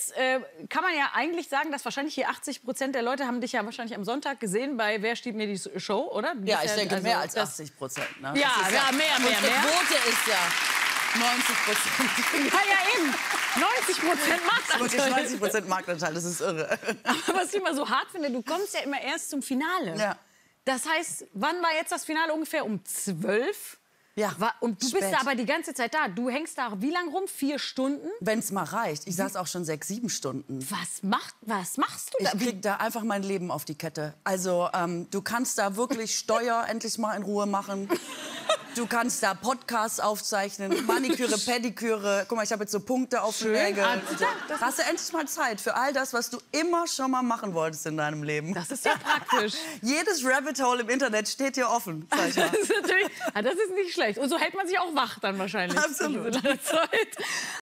Jetzt kann man ja eigentlich sagen, dass wahrscheinlich hier 80% der Leute haben dich ja wahrscheinlich am Sonntag gesehen bei Wer stiehlt mir die Show, oder? Ja, ich denke mehr als 80%. Ne? Ja, ja, mehr. Unsere Quote ist ja 90%. Ja, eben. 90% Marktanteil. 90% Marktanteil, das ist irre. Aber was ich immer so hart finde, du kommst ja immer erst zum Finale. Ja. Das heißt, wann war jetzt das Finale? Ungefähr um 12? Ja, und du spät. bist da aber die ganze Zeit da. Du hängst da wie lange rum? 4 Stunden? Wenn es mal reicht. Ich saß auch schon 6, 7 Stunden. Was machst du da? Ich krieg da einfach mein Leben auf die Kette. Also du kannst da wirklich Steuer endlich mal in Ruhe machen. Du kannst da Podcasts aufzeichnen, Maniküre, Pediküre. Guck mal, ich habe jetzt so Punkte auf den Nägeln. Hast du endlich mal Zeit für all das, was du immer schon mal machen wolltest in deinem Leben. Das ist ja praktisch. Jedes Rabbit Hole im Internet steht dir offen. Sag ich mal. Das ist nicht schlecht. Und so hält man sich auch wach dann wahrscheinlich. Absolut. Zeit.